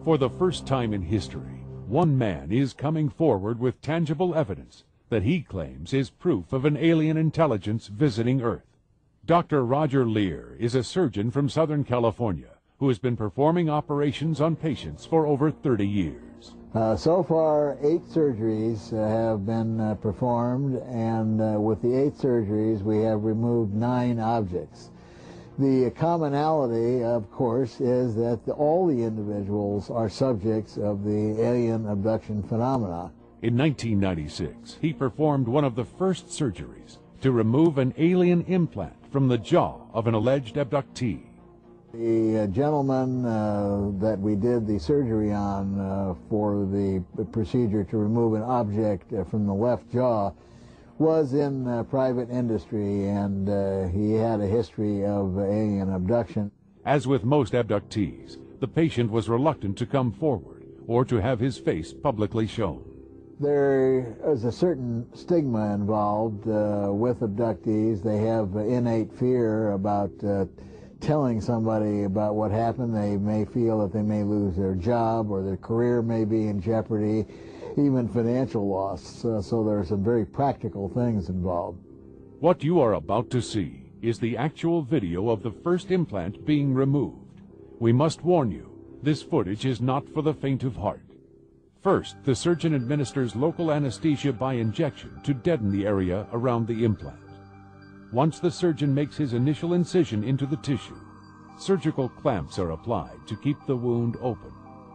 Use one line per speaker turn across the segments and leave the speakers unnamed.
For the first time in history, one man is coming forward with tangible evidence that he claims is proof of an alien intelligence visiting Earth. Dr. Roger Leir is a surgeon from Southern California who has been performing operations on patients for over 30 years.
So far, 8 surgeries have been performed, and with the 8 surgeries, we have removed 9 objects. The commonality, of course, is that all the individuals are subjects of the alien abduction phenomena.
In 1996, he performed one of the first surgeries to remove an alien implant from the jaw of an alleged abductee.
The gentleman that we did the surgery on for the procedure to remove an object from the left jaw was in private industry, and he had a history of alien abduction.
As with most abductees, the patient was reluctant to come forward or to have his face publicly shown.
There is a certain stigma involved with abductees. They have innate fear about telling somebody about what happened. They may feel that they may lose their job, or their career may be in jeopardy, even financial loss. So there are some very practical things involved.
What you are about to see is the actual video of the first implant being removed. We must warn you, this footage is not for the faint of heart. First, the surgeon administers local anesthesia by injection to deaden the area around the implant. Once the surgeon makes his initial incision into the tissue, surgical clamps are applied to keep the wound open.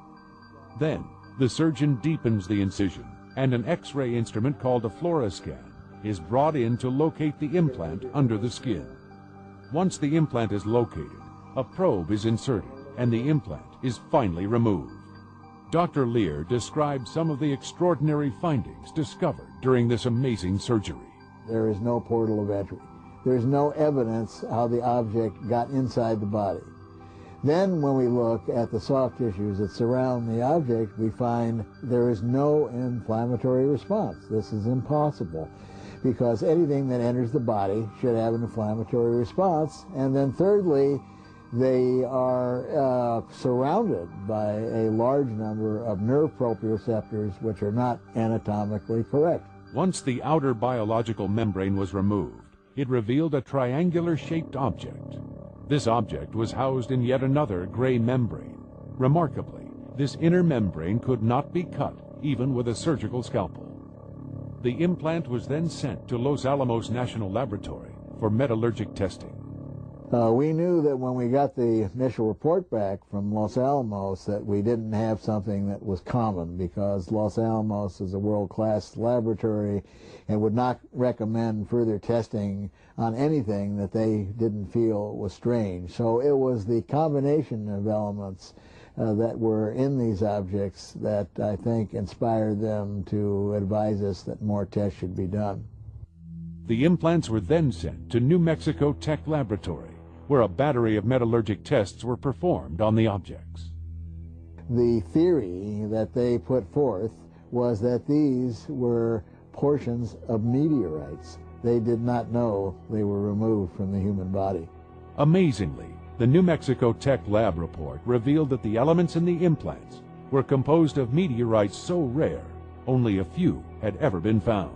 Then, the surgeon deepens the incision, and an X-ray instrument called a fluoroscan is brought in to locate the implant under the skin. Once the implant is located, a probe is inserted, and the implant is finally removed. Dr. Leir described some of the extraordinary findings discovered during this amazing surgery.
There is no portal of entry. There's no evidence how the object got inside the body. Then when we look at the soft tissues that surround the object, we find there is no inflammatory response. This is impossible, because anything that enters the body should have an inflammatory response. And then thirdly, they are surrounded by a large number of nerve proprioceptors which are not anatomically correct.
Once the outer biological membrane was removed, it revealed a triangular-shaped object. This object was housed in yet another gray membrane. Remarkably, this inner membrane could not be cut, even with a surgical scalpel. The implant was then sent to Los Alamos National Laboratory for metallurgic testing.
We knew that when we got the initial report back from Los Alamos that we didn't have something that was common, because Los Alamos is a world-class laboratory and would not recommend further testing on anything that they didn't feel was strange. So it was the combination of elements that were in these objects that I think inspired them to advise us that more tests should be done.
The implants were then sent to New Mexico Tech Laboratory, where a battery of metallurgic tests were performed on the objects.
The theory that they put forth was that these were portions of meteorites. They did not know they were removed from the human body.
Amazingly, the New Mexico Tech Lab report revealed that the elements in the implants were composed of meteorites so rare, only a few had ever been found.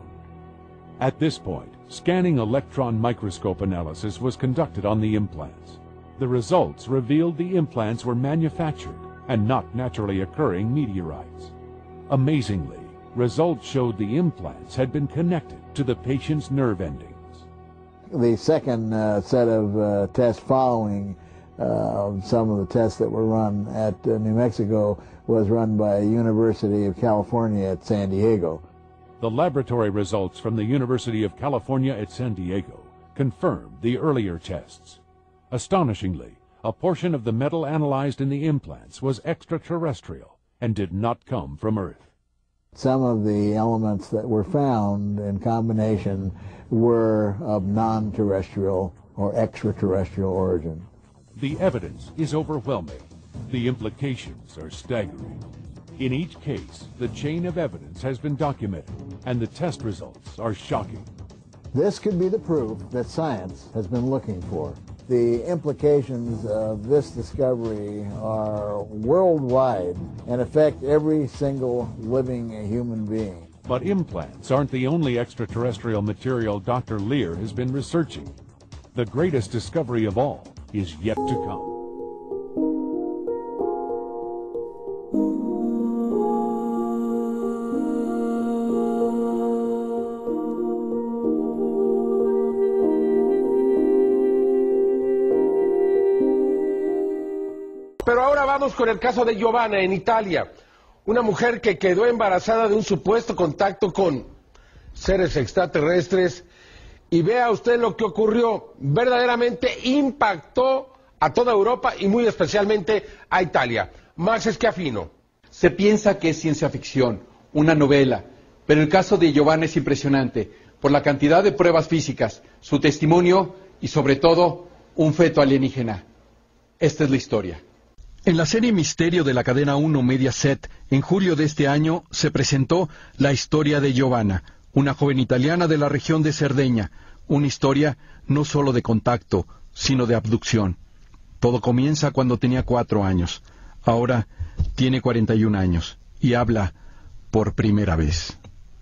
At this point, scanning electron microscope analysis was conducted on the implants. The results revealed the implants were manufactured and not naturally occurring meteorites. Amazingly, results showed the implants had been connected to the patient's nerve endings.
The second set of tests following some of the tests that were run at New Mexico was run by University of California at San Diego.
The laboratory results from the University of California at San Diego confirmed the earlier tests. Astonishingly, a portion of the metal analyzed in the implants was extraterrestrial and did not come from Earth.
Some of the elements that were found in combination were of non-terrestrial or extraterrestrial origin.
The evidence is overwhelming. The implications are staggering. In each case, the chain of evidence has been documented, and the test results are shocking.
This could be the proof that science has been looking for. the implications of this discovery are worldwide and affect every single living human being.
But implants aren't the only extraterrestrial material Dr. Lear has been researching. The greatest discovery of all is yet to come.
Pero ahora vamos con el caso de Giovanna en Italia, una mujer que quedó embarazada de un supuesto contacto con seres extraterrestres, y vea usted lo que ocurrió, verdaderamente impactó a toda Europa y muy especialmente a Italia. Max Schiaffino.
Se piensa que es ciencia ficción, una novela, pero el caso de Giovanna es impresionante por la cantidad de pruebas físicas, su testimonio y sobre todo un feto alienígena. Esta es la historia.
En la serie Misterio de la cadena 1 Mediaset, en julio de este año, se presentó La historia de Giovanna, una joven italiana de la región de Cerdeña, una historia no solo de contacto, sino de abducción. Todo comienza cuando tenía 4 años. Ahora tiene 41 años y habla por primera vez.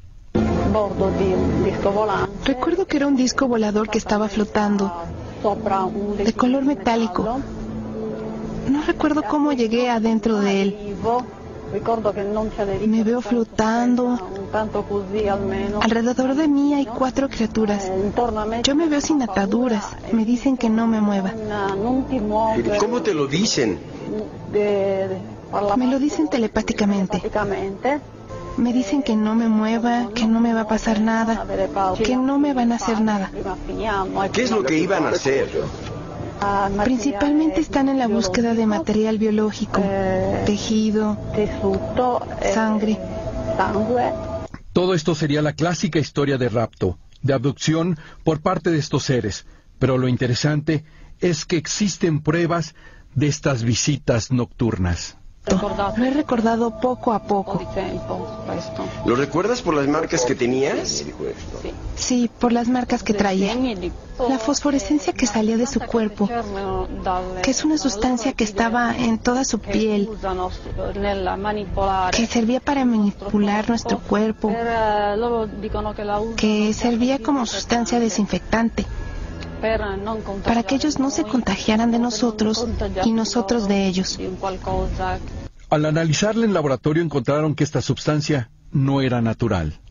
Recuerdo que era un disco volador que estaba flotando, de color metálico. No recuerdo cómo llegué adentro de él. Me veo flotando. Alrededor de mí hay 4 criaturas. Yo me veo sin ataduras. Me dicen que no me mueva.
¿Cómo te lo dicen?
Me lo dicen telepáticamente. Me dicen que no me mueva, que no me va a pasar nada, que no me van a hacer nada.
¿Qué es lo que iban a hacer?
Principalmente están en la búsqueda de material biológico, tejido, sangre.
Todo esto sería la clásica historia de rapto, de abducción por parte de estos seres, pero lo interesante es que existen pruebas de estas visitas nocturnas.
Lo he recordado poco a poco.
¿Lo recuerdas por las marcas que tenías?
Sí, por las marcas que traía. La fosforescencia que salía de su cuerpo, que es una sustancia que estaba en toda su piel, que servía para manipular nuestro cuerpo, que servía como sustancia desinfectante, para que ellos no se contagiaran de nosotros y nosotros de ellos.
Al analizarla en laboratorio encontraron que esta sustancia no era natural.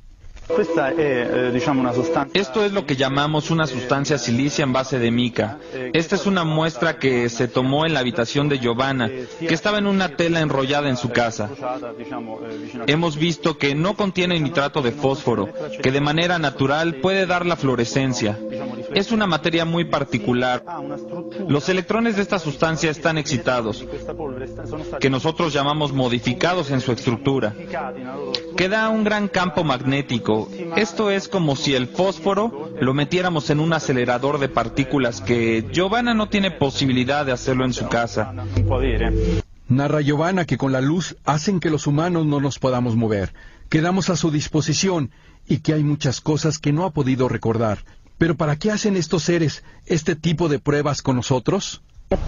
Esto es lo que llamamos una sustancia silicia en base de mica. Esta es una muestra que se tomó en la habitación de Giovanna, que estaba en una tela enrollada en su casa. Hemos visto que no contiene nitrato de fósforo, que de manera natural puede dar la fluorescencia. Es una materia muy particular. Los electrones de esta sustancia están excitados, que nosotros llamamos modificados en su estructura, que da un gran campo magnético. Esto es como si el fósforo lo metiéramos en un acelerador de partículas que Giovanna no tiene posibilidad de hacerlo en su casa.
Narra Giovanna que con la luz hacen que los humanos no nos podamos mover. Quedamos a su disposición y que hay muchas cosas que no ha podido recordar. Pero ¿para qué hacen estos seres este tipo de pruebas con nosotros?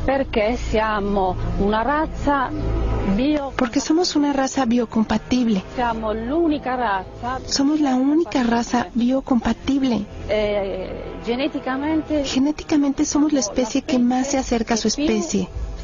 Porque somos una raza biocompatible. Somos la única raza biocompatible. Genéticamente somos la especie que más se acerca a su especie.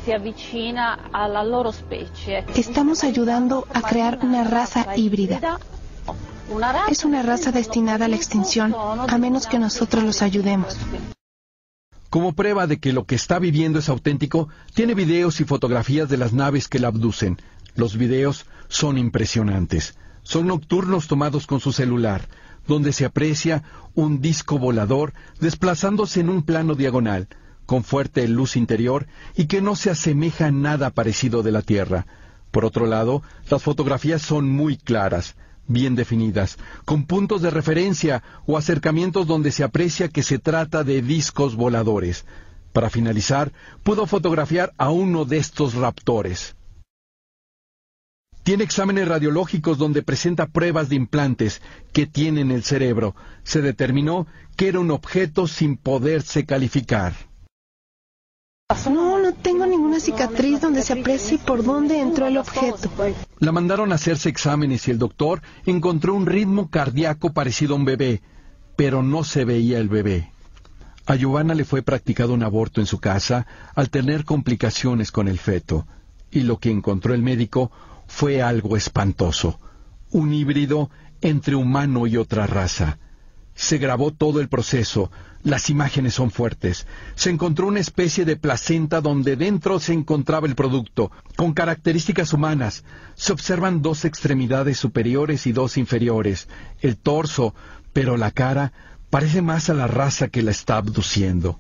Estamos ayudando a crear una raza híbrida. Es una raza destinada a la extinción, a menos que nosotros los ayudemos.
Como prueba de que lo que está viviendo es auténtico, tiene videos y fotografías de las naves que la abducen. Los videos son impresionantes. Son nocturnos tomados con su celular, donde se aprecia un disco volador desplazándose en un plano diagonal, con fuerte luz interior y que no se asemeja a nada parecido de la Tierra. Por otro lado, las fotografías son muy claras, bien definidas, con puntos de referencia o acercamientos donde se aprecia que se trata de discos voladores. Para finalizar, pudo fotografiar a uno de estos raptores. Tiene exámenes radiológicos donde presenta pruebas de implantes que tiene en el cerebro. Se determinó que era un objeto sin poderse calificar.
No tengo ninguna cicatriz donde se aprecie por dónde entró el objeto.
La mandaron a hacerse exámenes y el doctor encontró un ritmo cardíaco parecido a un bebé, pero no se veía el bebé. A Giovanna le fue practicado un aborto en su casa al tener complicaciones con el feto, y lo que encontró el médico fue algo espantoso, un híbrido entre humano y otra raza. Se grabó todo el proceso, las imágenes son fuertes. Se encontró una especie de placenta donde dentro se encontraba el producto, con características humanas. Se observan 2 extremidades superiores y 2 inferiores, el torso, pero la cara parece más a la raza que la está abduciendo.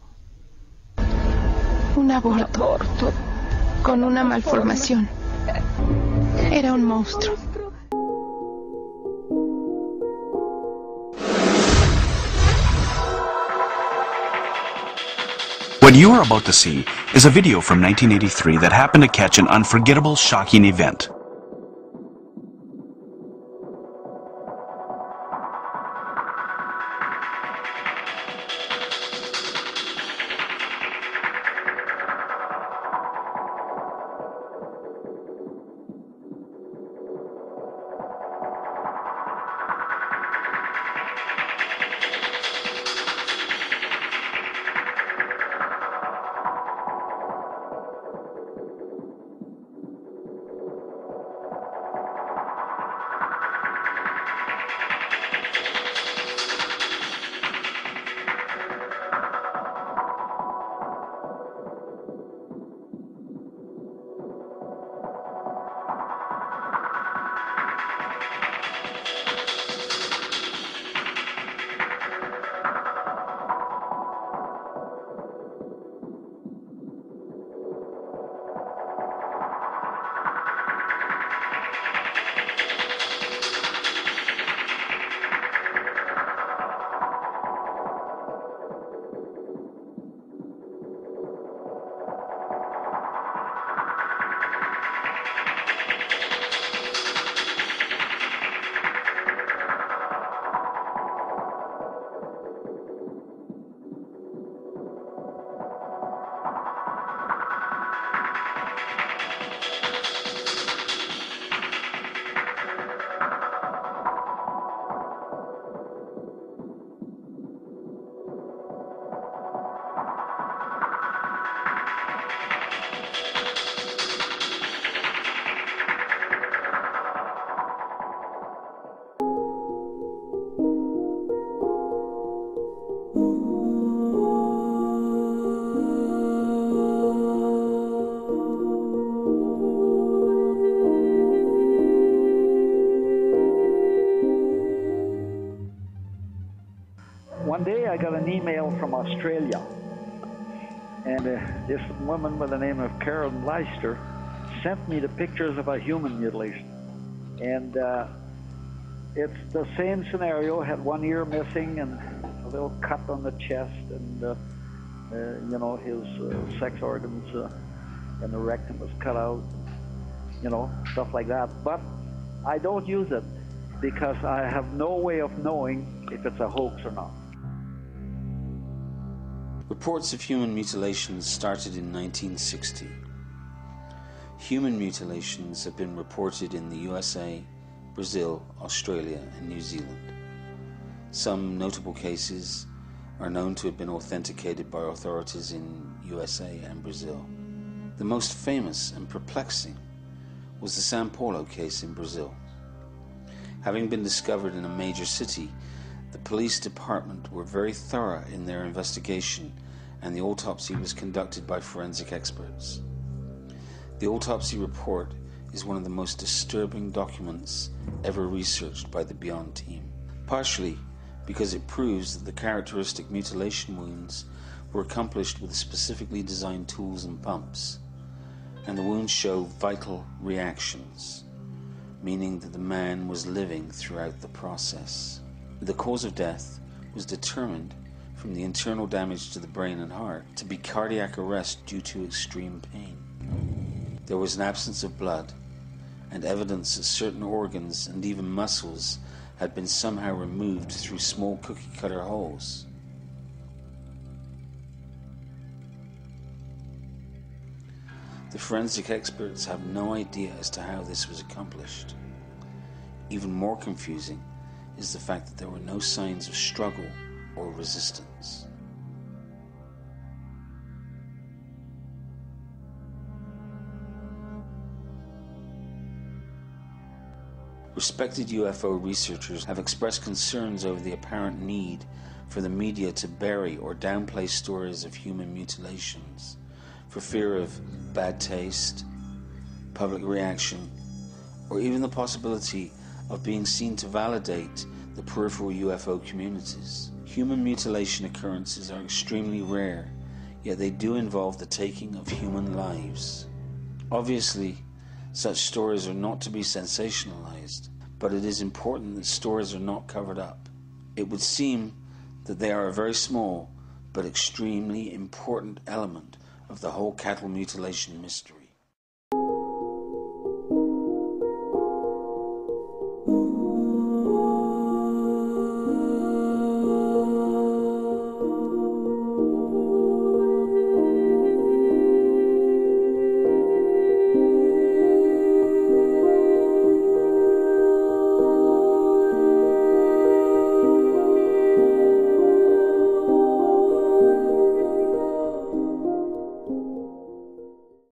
Un aborto, con una malformación. Era un monstruo.
What you are about to see is a video from 1983 that happened to catch an unforgettable, shocking event.
One day I got an email from Australia, and this woman by the name of Karen Leister sent me the pictures of a human mutilation. And it's the same scenario, had one ear missing and a little cut on the chest, and you know, his sex organs and the rectum was cut out, you know, stuff like that. But I don't use it because I have no way of knowing if it's a hoax or not.
Reports of human mutilations started in 1960. Human mutilations have been reported in the USA, Brazil, Australia, and New Zealand. Some notable cases are known to have been authenticated by authorities in USA and Brazil. The most famous and perplexing was the São Paulo case in Brazil. Having been discovered in a major city, the police department were very thorough in their investigation, and the autopsy was conducted by forensic experts. The autopsy report is one of the most disturbing documents ever researched by the Beyond team, partially because it proves that the characteristic mutilation wounds were accomplished with specifically designed tools and pumps, and the wounds show vital reactions, meaning that the man was living throughout the process. The cause of death was determined from the internal damage to the brain and heart to be cardiac arrest due to extreme pain. There was an absence of blood and evidence that certain organs and even muscles had been somehow removed through small cookie-cutter holes. The forensic experts have no idea as to how this was accomplished. Even more confusing is the fact that there were no signs of struggle or resistance. Respected UFO researchers have expressed concerns over the apparent need for the media to bury or downplay stories of human mutilations, for fear of bad taste, public reaction, or even the possibility of being seen to validate the peripheral UFO communities. Human mutilation occurrences are extremely rare, yet they do involve the taking of human lives. Obviously, such stories are not to be sensationalized, but it is important that stories are not covered up. It would seem that they are a very small but extremely important element of the whole cattle mutilation mystery.